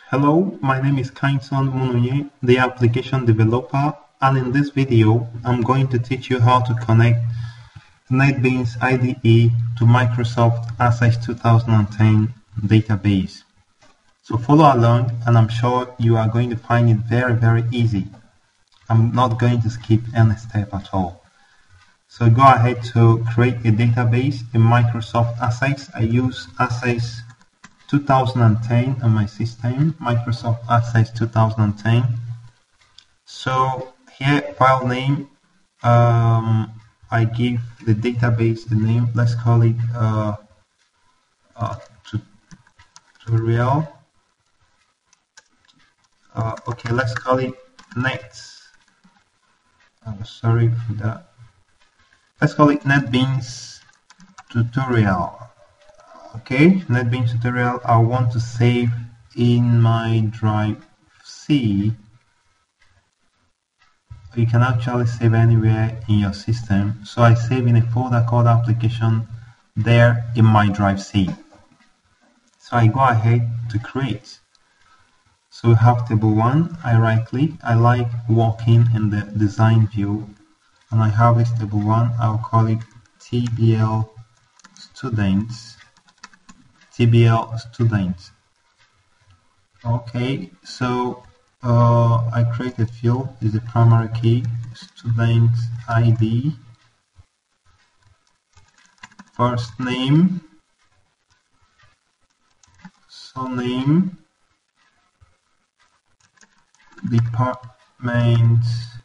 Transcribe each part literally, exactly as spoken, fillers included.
Hello, my name is Kainson Munonye, the application developer, and in this video, I'm going to teach you how to connect NetBeans I D E to Microsoft Access two thousand ten database. So follow along, and I'm sure you are going to find it very, very easy. I'm not going to skip any step at all. So go ahead to create a database in Microsoft Access. I use Access two thousand ten on my system, Microsoft Access two thousand ten. So here, file name, um, I give the database the name. Let's call it uh, uh, tutorial. Uh, okay, let's call it net. Oh, sorry for that. Let's call it NetBeans tutorial. Okay, NetBeans tutorial. I want to save in my drive C. You can actually save anywhere in your system. So I save in a folder called application there in my drive C. So I go ahead to create. So we have table one. I right click. I like working in the design view, and I have this table one. I'll call it T B L students. T B L students. Okay, so uh, I create a field is the primary key, student I D, first name, surname, department,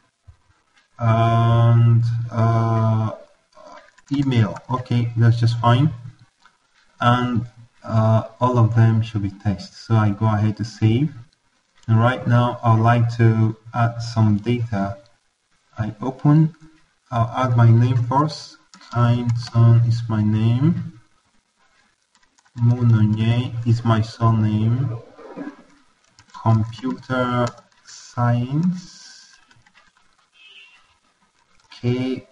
and uh, email. Okay, that's just fine. And uh, all of them should be text. So I go ahead to save. And right now I would like to add some data. I open, I'll add my name first. Kainson is my name. Munonye is my surname. Computer science. K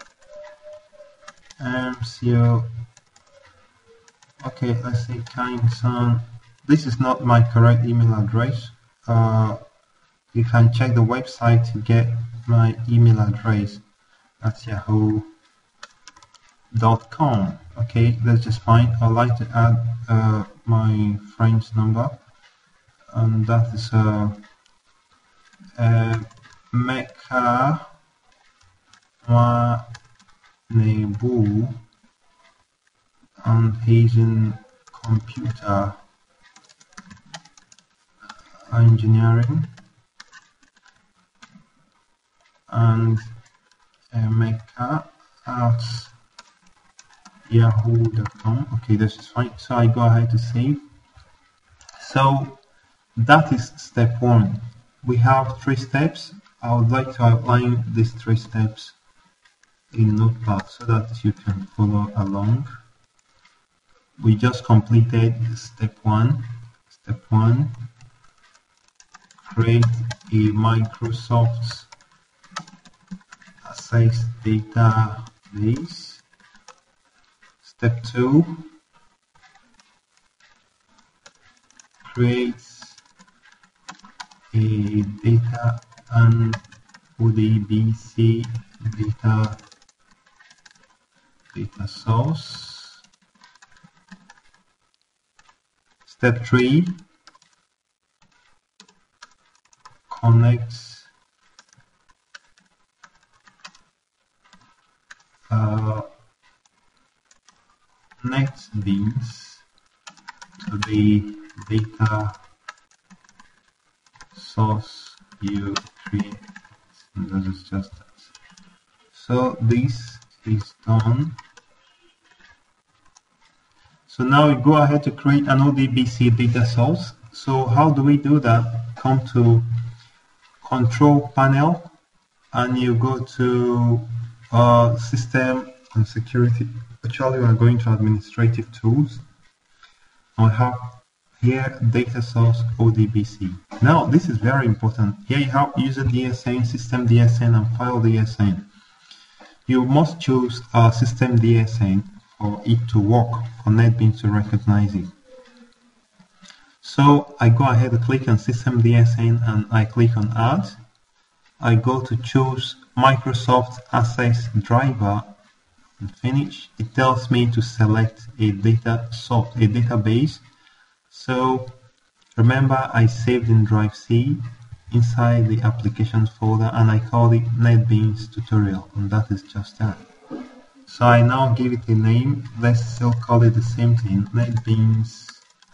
M C O. Okay, let's say Kainson. This is not my correct email address. Uh, you can check the website to get my email address at yahoo dot com. Okay, that's just fine. I'd like to add uh, my friend's number, and that is uh, uh, Mecca Nebu, and he's in computer engineering, and uh, Mecca at yahoo dot com. Okay, this is fine. So I go ahead to save. So that is step one. We have three steps. I would like to outline these three steps in Notepad so that you can follow along. We just completed step one. Step one, create a Microsoft Access database. Step two, create a data and O D B C data data source. Step three, connect uh, NetBeans to the data source you create. And this is just that. So this is done. So now we go ahead to create an O D B C data source. So how do we do that? Come to Control Panel, and you go to uh, System and Security. Actually, we are going to Administrative Tools. I have here data source O D B C. Now this is very important. Here you have user D S N, system D S N, and file D S N. You must choose a system D S N for it to work, for NetBeans to recognize it. So I go ahead and click on System D S N and I click on Add. I go to choose Microsoft Access Driver and finish. It tells me to select a data source, a database. So remember, I saved in Drive C inside the applications folder and I called it NetBeans tutorial, and that is just that. So I now give it a name. Let's still call it the same thing, NetBeans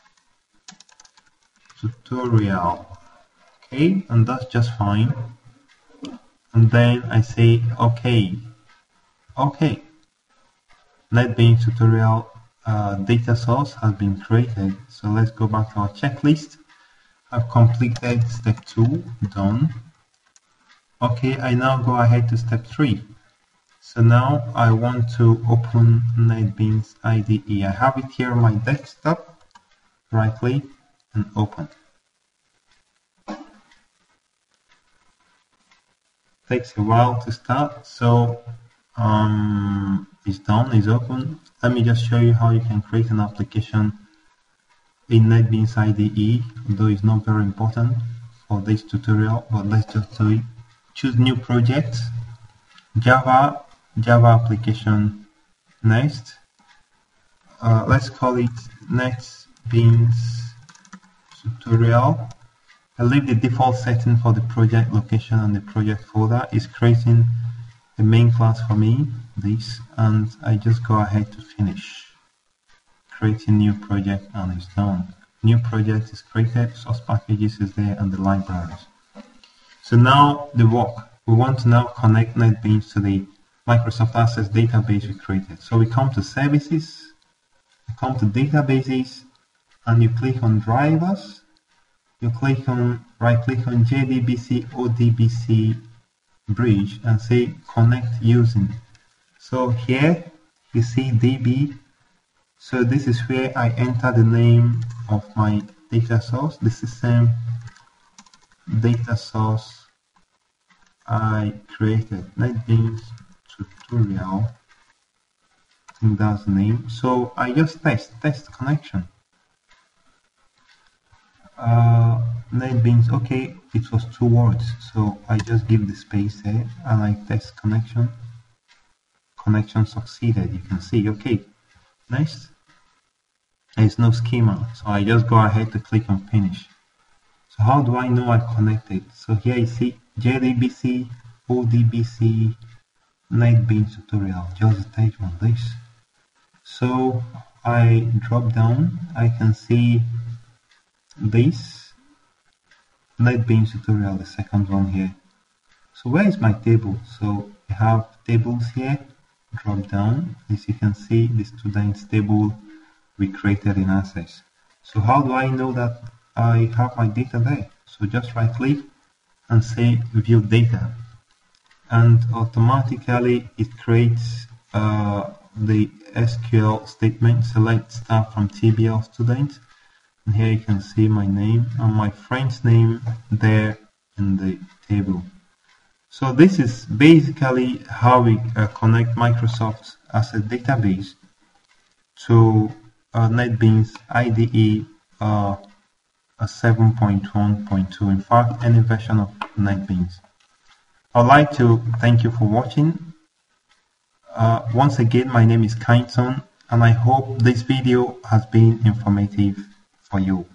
tutorial. Okay, and that's just fine. And then I say okay. Okay. NetBeans tutorial uh, data source has been created. So let's go back to our checklist. I've completed step two, done. Okay, I now go ahead to step three. So now I want to open NetBeans I D E. I have it here on my desktop. Right click and open. Takes a while to start, so um, it's done, it's open. Let me just show you how you can create an application in NetBeans I D E, though it's not very important for this tutorial, but let's just do it. Choose new project, Java, Java application, next. Uh, let's call it NetBeans tutorial. I leave the default setting for the project location and the project folder. Is creating a main class for me, this, and I just go ahead to finish. Creating new project and it's done. New project is created, source packages is there, and the libraries. So now the work. We want to now connect NetBeans to the Microsoft Access database we created. So we come to services, we come to databases, and you click on drivers. You click on, right click on J D B C O D B C bridge and say connect using. So here you see D B. So this is where I enter the name of my data source, the system data source I created, NetBeans tutorial. I think that's the name. So I just test, test connection. Uh, NetBeans, okay, it was two words, so I just give the space there and I test connection. Connection succeeded, you can see, okay. Next, there's no schema, so I just go ahead to click on finish. So how do I know I connected? So here you see J D B C, O D B C, NetBeans tutorial, just the title on this. So I drop down, I can see this NetBeans tutorial, the second one here. So where is my table? So I have tables here, drop down. As you can see, the students table we created in Access. So how do I know that I have my data there? So just right click and say view data, and automatically it creates uh, the S Q L statement, select staff from T B L student. And here you can see my name and my friend's name there in the table. So this is basically how we uh, connect Microsoft Access database to uh, NetBeans I D E uh, seven point one point two, in fact any version of NetBeans. I'd like to thank you for watching. Uh, once again, my name is Kindson and I hope this video has been informative for you.